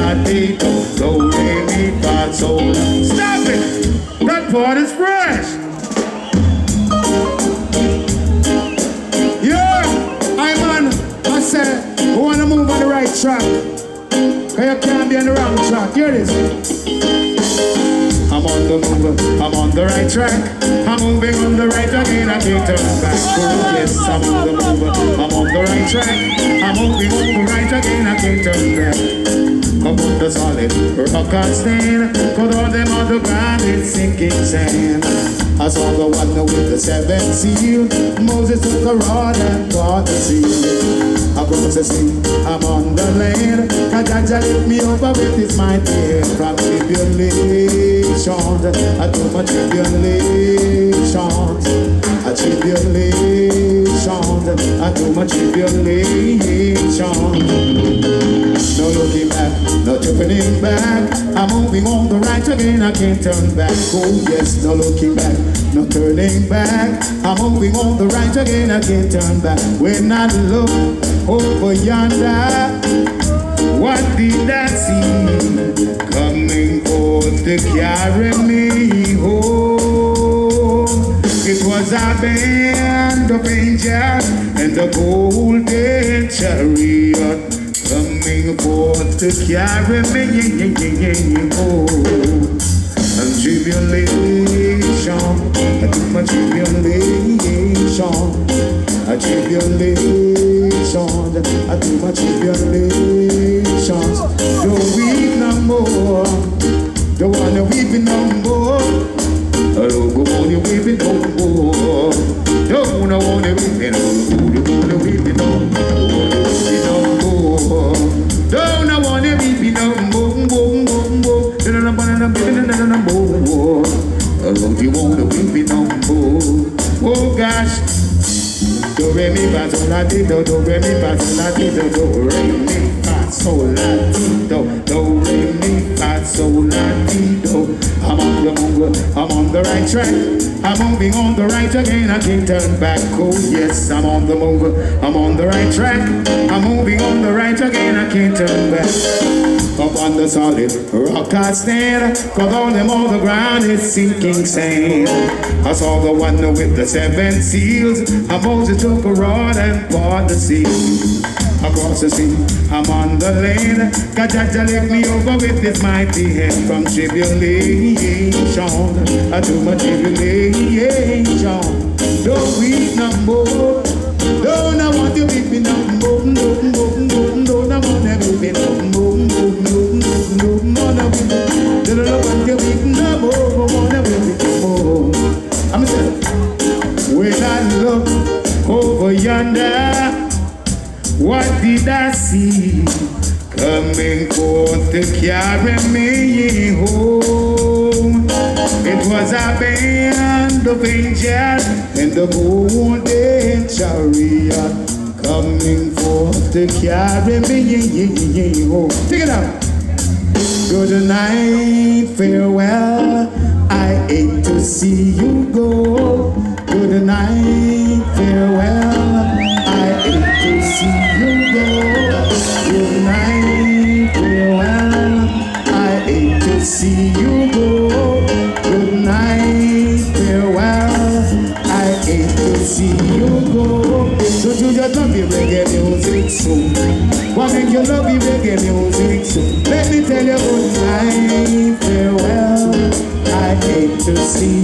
la, ti, do, re, mi, fa, sol. Stop it! That part is fresh. Yeah, I man, I said, we wanna move on the right track. Cause you can't be on the wrong track. Here it is. I'm on the move, I'm on the right track. I'm moving on the right again, I can't turn back. Oh yes, I'm on the move, I'm on the right track. I'm moving on the right again, I can't turn back. Come on the solid rock and stand. Cause all them on the ground is sinking sand. I saw the one with the seven seal. Moses took a rod and brought the sea. Across the sea, I'm on the land. Kajaja lift me over with his mighty hand. From tribulations, I do my tribulations. A tribulations, I do my tribulations. No looking back, no turning back. I'm moving on the right again, I can't turn back. Oh yes, no looking back, no turning back. I'm moving on the right again, I can't turn back. When I look over yonder, what did I see? Coming forth to carry me home. It was a band of angels and the golden chariot coming forth to carry me home. And tribulation, I do my tribulation. A tribulation, I do my tribulations. Don't weep no more, don't wanna weep no more. I don't wanna weep no more. Don't wanna weep no more. Don't wanna weep no more. Don't wanna weep no more. Don't wanna weep no more. Oh gosh. Do re mi fa sol la ti do, do re mi fa sol la ti do, do re mi fa sol la ti do, do re mi fa sol la ti do. I'm on the move, I'm on the right track. I'm moving on the right again, I can't turn back. Oh yes, I'm on the move, I'm on the right track. I'm moving on the right again, I can't turn back. Up on the solid rock I stand, cause all them on the ground is sinking sand. I saw the one with the seven seals. Moses took a rod and part the sea. Across the sea, I'm on the land. Kajaja lift me over with his mighty hand. From tribulation, I do my tribulation. Don't weep no more. Don't I want you weeping no more. Don't I want you weeping no more. Don't I want you weeping no more. Wanna weep no more. I'm saying, when I look over yonder, what did I see? Coming forth to carry me home. It was a band of angels and the golden chariot coming forth to carry me home. Take it out. Good night, farewell. I hate to see you go. Good night, farewell. I hate to see you go. Good night, farewell. I hate to see you go. Good night, farewell. I hate to see you go. Don't you just love me reggae music soon? Why make you love me reggae music soon? Let me tell you good night, farewell. I hate to see